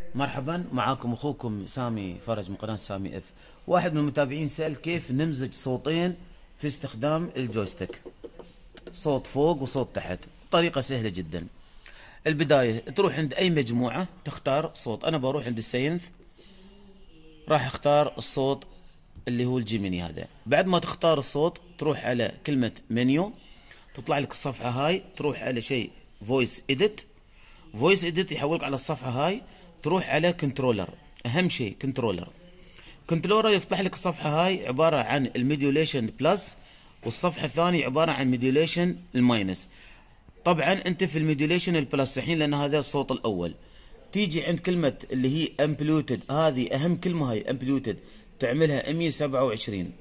مرحبا، معاكم اخوكم سامي فرج من قناة سامي اف. واحد من المتابعين سأل كيف نمزج صوتين في استخدام الجويستيك، صوت فوق وصوت تحت. طريقة سهلة جدا. البداية تروح عند اي مجموعة تختار صوت. انا بروح عند السينث، راح اختار الصوت اللي هو الجيميني هذا. بعد ما تختار الصوت تروح على كلمة منيو، تطلع لك الصفحة هاي، تروح على شيء فويس اديت. فويس اديت يحولك على الصفحة هاي، تروح على كنترولر. اهم شيء كنترولر يفتح لك الصفحة هاي عبارة عن الميديوليشن بلس، والصفحة الثانية عبارة عن ميديوليشن الماينس. طبعا انت في الميديوليشن البلس الحين لان هذا الصوت الاول. تيجي عند كلمة اللي هي امبليوتد، هذه اهم كلمة، هاي امبليوتد تعملها 127.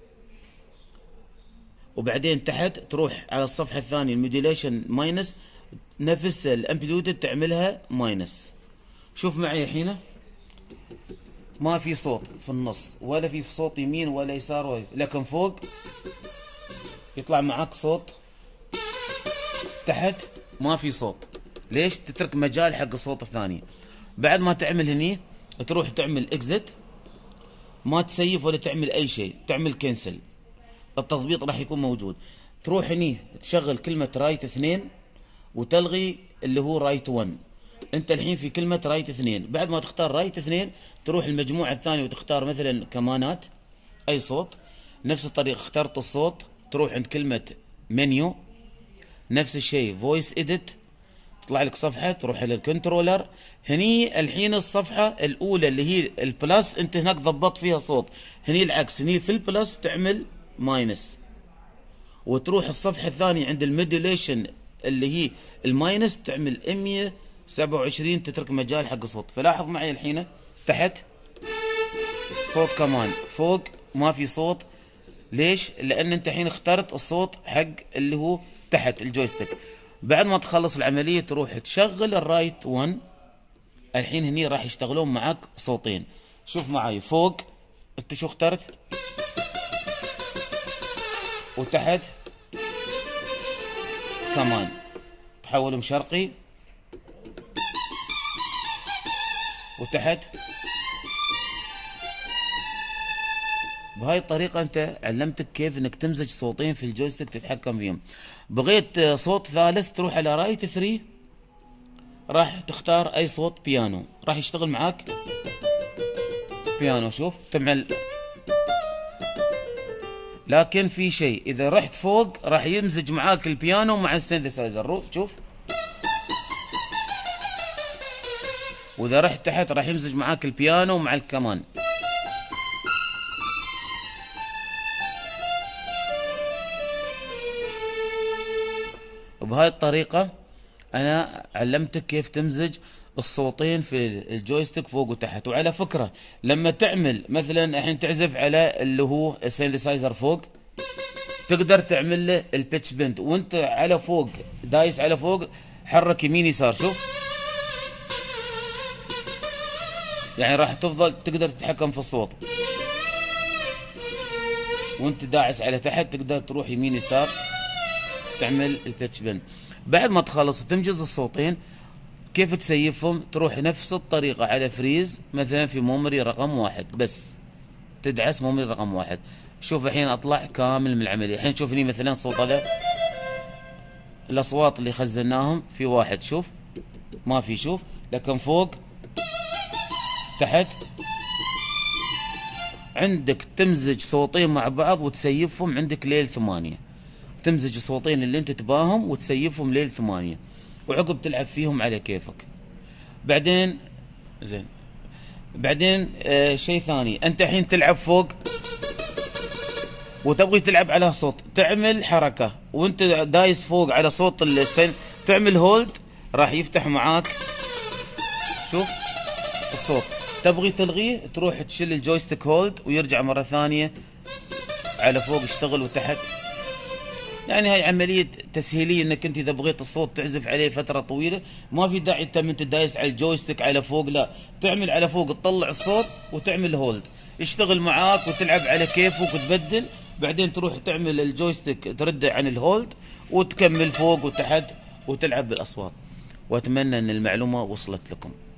وبعدين تحت تروح على الصفحة الثانية الميديوليشن ماينس، نفس الامبليوتد تعملها ماينس. شوف معي الحين، ما في صوت في النص، ولا في صوت يمين ولا يسار، لكن فوق يطلع معك صوت، تحت ما في صوت. ليش؟ تترك مجال حق الصوت الثاني. بعد ما تعمل هني تروح تعمل اكزت، ما تسيف ولا تعمل اي شيء، تعمل كنسل، التضبيط راح يكون موجود. تروح هني تشغل كلمة رايت 2 وتلغي اللي هو رايت 1. انت الحين في كلمة رايت 2. بعد ما تختار رايت 2 تروح المجموعة الثانية وتختار مثلا كمانات، اي صوت. نفس الطريقة اخترت الصوت، تروح عند كلمة منيو، نفس الشيء فويس اديت، تطلع لك صفحة، تروح على الكنترولر. هني الحين الصفحة الاولى اللي هي البلس انت هناك ضبطت فيها صوت، هني العكس، هني في البلس تعمل ماينس. وتروح الصفحة الثانية عند الميديوليشن اللي هي الماينس تعمل 127، تترك مجال حق الصوت. فلاحظ معي الحين تحت صوت كمان، فوق ما في صوت. ليش؟ لان انت الحين اخترت الصوت حق اللي هو تحت الجويستيك. بعد ما تخلص العملية تروح تشغل الرايت 1. الحين هني راح يشتغلون معك صوتين. شوف معي فوق انت شو اخترت، وتحت كمان تحولهم شرقي، وتحت. بهاي الطريقة انت علمتك كيف انك تمزج صوتين في الجويستيك تتحكم فيهم. بغيت صوت ثالث تروح على رايت 3، راح تختار اي صوت بيانو، راح يشتغل معاك بيانو. شوف تعمل، لكن في شيء، اذا رحت فوق راح يمزج معاك البيانو مع السينثسايزر. شوف، واذا رحت تحت راح يمزج معاك البيانو مع الكمان. وبهاي الطريقة انا علمتك كيف تمزج الصوتين في الجويستيك فوق وتحت. وعلى فكرة لما تعمل مثلا الحين تعزف على اللي هو السينثسايزر فوق، تقدر تعمل له البيتش بند وانت على فوق دايس على فوق، حرك يمين يسار. شوف، يعني راح تفضل تقدر تتحكم في الصوت. وانت داعس على تحت تقدر تروح يمين يسار، تعمل البيتش بند. بعد ما تخلص تمجز الصوتين، كيف تسيفهم؟ تروح نفس الطريقة على فريز مثلا في ميموري رقم 1، بس تدعس ميموري رقم 1. شوف الحين اطلع كامل من العملية. الحين شوف لي مثلا صوت هذا، الاصوات اللي خزناهم في واحد، شوف ما في، شوف. لكن فوق تحت عندك تمزج صوتين مع بعض وتسيفهم عندك ليل 8. تمزج الصوتين اللي انت تباهم وتسيفهم ليل 8، وعقب تلعب فيهم على كيفك. بعدين زين، بعدين شيء ثاني، انت الحين تلعب فوق وتبغي تلعب على صوت، تعمل حركة وانت دايس فوق على صوت السن، تعمل هولد راح يفتح معاك. شوف الصوت، تبغي تلغيه تروح تشيل الجويستيك هولد ويرجع مرة ثانية على فوق يشتغل وتحت. يعني هاي عملية تسهيلية، انك انت اذا بغيت الصوت تعزف عليه فترة طويلة ما في داعي انت دايس على الجويستيك على فوق، لا، تعمل على فوق تطلع الصوت وتعمل هولد، يشتغل معاك وتلعب على كيفك وتبدل. بعدين تروح تعمل الجويستيك ترده عن الهولد وتكمل فوق وتحت وتلعب بالاصوات. واتمنى ان المعلومة وصلت لكم.